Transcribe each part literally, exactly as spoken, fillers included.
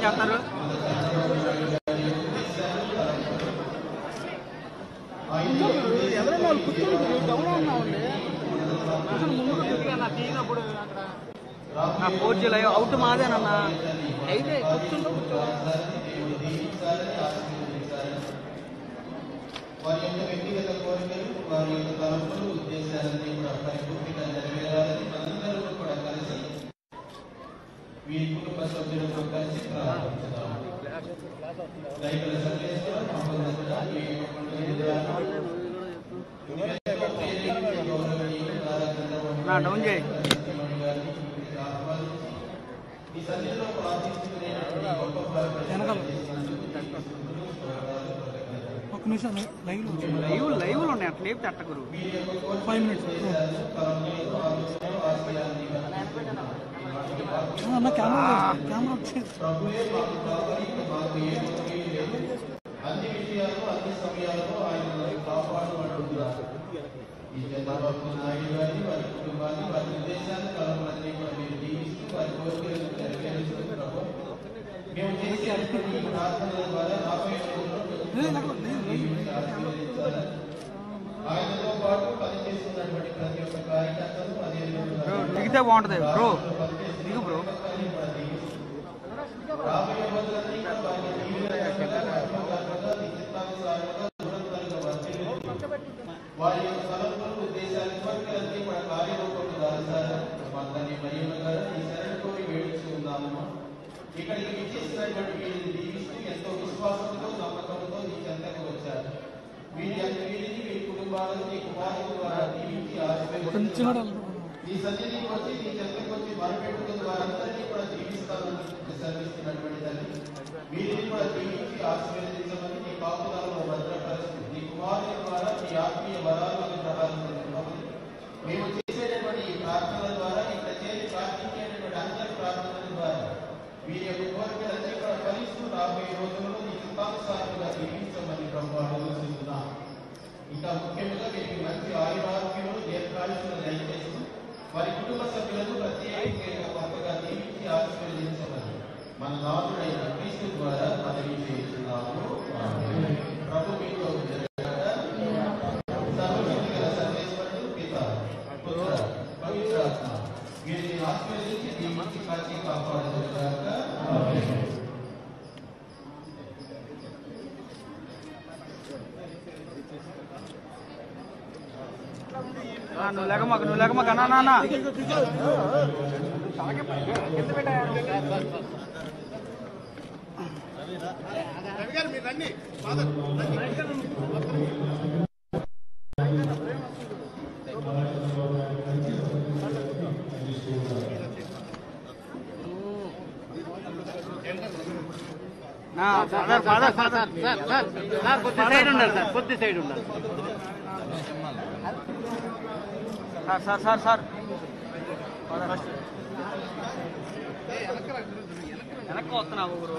చేస్తారు. ఎవరైనా కూర్చొని ఉన్నామండి తీనప్పుడు అక్కడ ఫోర్ జీ లైవ్ అవుట్ మాదేనన్నా అయితే కూర్చుంటూ కూర్చో వారి యొక్క వ్యక్తిగత కోరికలు వారి యొక్క తలంపులు ఉద్దేశాలన్నీ కూడా పరిపూర్తిగా నెరవేరాలని మనందరూ కూడా కలిసి వీరి కుటుంబ సభ్యులతో కలిసి ప్రారంభించుదాము. డౌన్ చేయి ఒక నిమిషం లైవ్ లైవ్ లైవ్లు ఉన్నాయి అట్లా లేపు తట్టగురు ఫైవ్ మినిట్స్ అన్న కెమెరా కెమెరా అన్ని విషయాలు అన్ని సమయాల్లో ఆయన కాపాడుకుంటున్నారు. ఈ చంద్రబాబు నాయుడు గారిని వారి కుటుంబాన్ని వారి ఉద్దేశాన్ని కలవలన్నీ కూడా మీరు జీవిస్తూ వారి కోరికలను నెరవేరుస్తున్నారు. మేము చేసే ఈ ప్రార్థనల ద్వారా ఆయనతో పాటు పనిచేస్తున్నటువంటి ప్రతి ఒక్క కార్యకర్తలు అదే బాగుంటుంది బ్రో దిగు బ్రో రాబోయే రోజులన్నీ వారి యొక్క సమర్పణలు ఉద్దేశాన్ని కోరికలన్నీ కూడా కార్యరూపంలో దాల్చారు. మాకు ఈ శరణ కోరి వేడుచు ఉన్నాము. ఇక్కడికి విచ్చేసినటువంటి వీరిని దీవిస్తూ ఎంతో విశ్వాసంతో నమ్మకంతో నీ చెంతకు వచ్చారు. వీరి వీరిని వీరి కుటుంబాలను నీ కుమారుల ద్వారా దీవించి ఆశీర్వదించారు. ఈ సన్నిధికి వచ్చి నీ చెంతకు వచ్చి మరపెట్టుకున్న వారందరినీ కూడా దీవిస్తామని సెలవిస్తున్నటువంటి తల్లి వీరిని కూడా దీవించి ఆశీర్వదించమని నీ కాపుదాలను భద్రపరుస్తుంది. నీ కుమారుల ద్వారా నీ ఆత్మీయ వరాలు అనుగ్రహాలను మేము చేసేటటువంటి ఈ ప్రార్థనల ద్వారా ఇక్కడ చేసి ప్రార్థించేటటువంటి అందరి ప్రార్థనల ద్వారా వీరి యొక్క కోరికలన్నీ కూడా ఫలిస్తూ రాబోయే రోజుల్లో నీ చిత్తానుసారంగా జీవించమని ప్రభుత్వం. ఇంకా ముఖ్యంగా వీరికి మంచి ఆయురారోగ్యములు దీర్ఘాయుషులు దయచేస్తూ వారి కుటుంబ సభ్యులను ప్రత్యేకంగా గొప్పగా దీవించి ఆశీర్వదించమని మన నాథుడైన క్రీస్తు ద్వారా మనవి చేస్తున్నాము. ప్రభు మీతో సర్వశక్తిగల సర్వేశ్వరుడు పిత పుత్ర పవిత్రాత్మ వీరిని ఆశీర్వదించి దీవించి కాచి కాపాడుగాక. నువ్వు లేకమాక నువ్వు లేకమాక అన్నా నాన్న సైడ్ ఉండాలి సార్ కొద్ది సైడ్ ఉండాలి సార్ సార్ సార్ సార్ వెనక్కి వస్తున్నావు ఊరు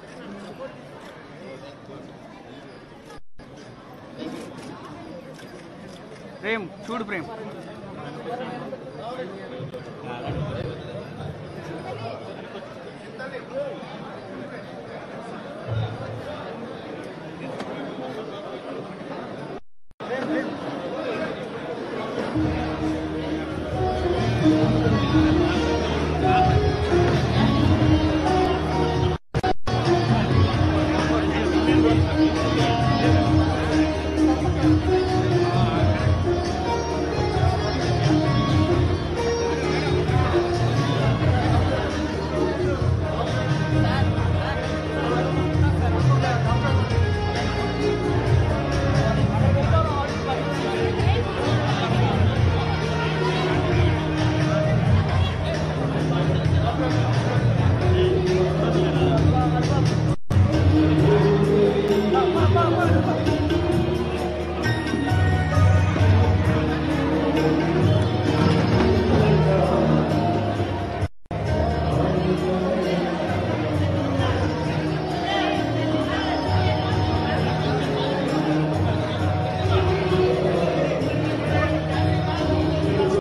ప్రేమ్ చూడు ప్రేమ్